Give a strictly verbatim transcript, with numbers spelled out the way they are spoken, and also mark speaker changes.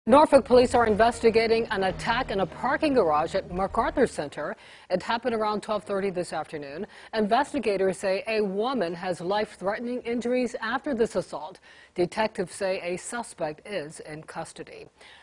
Speaker 1: Norfolk police are investigating an attack in a parking garage at MacArthur Center. It happened around twelve thirty this afternoon. Investigators say a woman has life-threatening injuries after this assault. Detectives say a suspect is in custody.